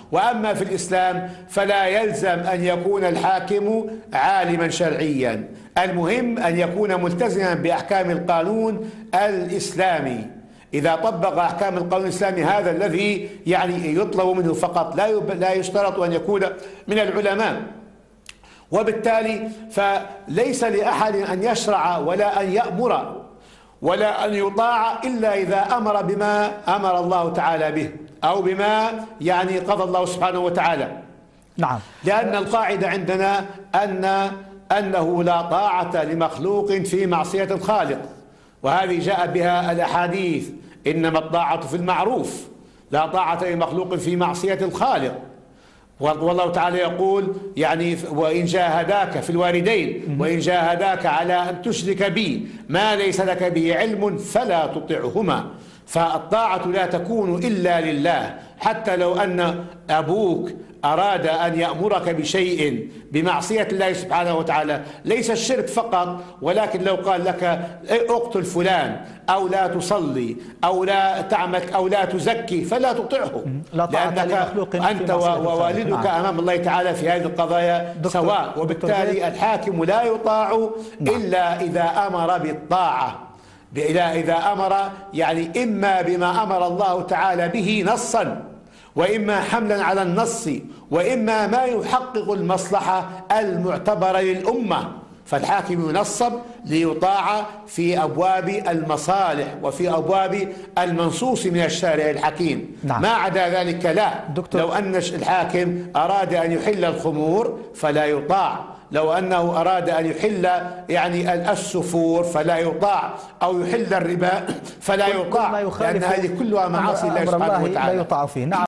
وأما في الإسلام فلا يلزم أن يكون الحاكم عالما شرعيا، المهم أن يكون ملتزما بأحكام القانون الإسلامي. إذا طبق أحكام القانون الإسلامي هذا الذي يعني يطلب منه فقط، لا يشترط أن يكون من العلماء. وبالتالي فليس لأحد أن يشرع ولا أن يأمر ولا أن يطاع إلا إذا أمر بما أمر الله تعالى به أو بما يعني قضى الله سبحانه وتعالى. نعم. لأن القاعدة عندنا أنه لا طاعة لمخلوق في معصية الخالق، وهذه جاء بها الأحاديث: إنما الطاعة في المعروف، لا طاعة لمخلوق في معصية الخالق. والله تعالى يقول يعني: وإن جاهداك في الوالدين وإن جاهداك على أن تشرك بي ما ليس لك به علم فلا تطعهما. فالطاعة لا تكون إلا لله، حتى لو أن أبوك أراد أن يأمرك بشيء بمعصية الله سبحانه وتعالى، ليس الشرك فقط، ولكن لو قال لك اقتل فلان أو لا تصلي أو لا تعمل أو لا تزكي فلا تطعه، لأنك أنت ووالدك أمام الله تعالى في هذه القضايا سواء. وبالتالي الحاكم لا يطاع إلا إذا أمر بالطاعة، إذا أمر يعني إما بما أمر الله تعالى به نصا، وإما حملا على النص، وإما ما يحقق المصلحة المعتبرة للأمة. فالحاكم ينصب ليطاع في أبواب المصالح وفي أبواب المنصوص من الشارع الحكيم. نعم. ما عدا ذلك لا. لو أن الحاكم أراد أن يحل الخمور فلا يطاع، لو أنه أراد أن يحل يعني السفور فلا يطاع، أو يحل الربا فلا يطاع، لأن هذه كلها معاصي الله سبحانه وتعالى. لا يطاع فيه. نعم.